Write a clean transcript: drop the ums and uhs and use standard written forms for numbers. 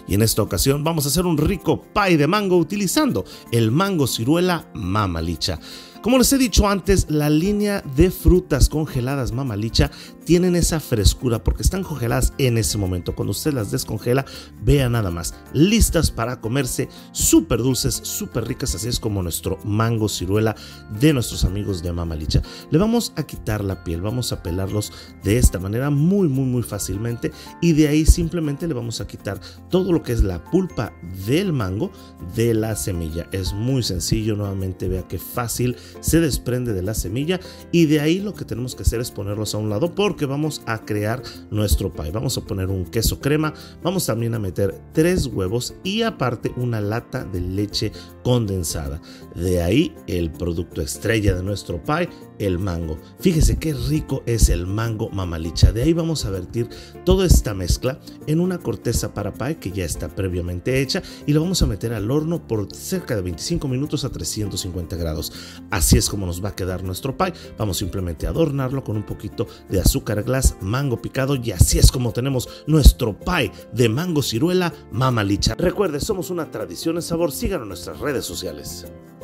y en esta ocasión vamos a hacer un rico pie de mango utilizando el mango ciruela Mama Licha. Como les he dicho antes, la línea de frutas congeladas Mama Licha tienen esa frescura porque están congeladas en ese momento. Cuando usted las descongela, vea nada más, listas para comerse, súper dulces, súper ricas. Así es como nuestro mango ciruela de nuestros amigos de Mama Licha. Le vamos a quitar la piel, vamos a pelarlos de esta manera muy fácilmente, y de ahí simplemente le vamos a quitar todo lo que es la pulpa del mango de la semilla. Es muy sencillo, nuevamente vea qué fácil se desprende de la semilla, y de ahí lo que tenemos que hacer es ponerlos a un lado porque vamos a crear nuestro pie. Vamos a poner un queso crema, vamos también a meter 3 huevos y aparte una lata de leche condensada. De ahí el producto estrella de nuestro pie, el mango. Fíjese qué rico es el mango Mama Licha. De ahí vamos a vertir toda esta mezcla en una corteza para pie que ya está previamente hecha y lo vamos a meter al horno por cerca de 25 minutos a 350 grados. Así es como nos va a quedar nuestro pie. Vamos simplemente a adornarlo con un poquito de azúcar glass, mango picado, y así es como tenemos nuestro pie de mango ciruela Mama Licha. Recuerde, somos una tradición en sabor. Síganos en nuestras redes sociales.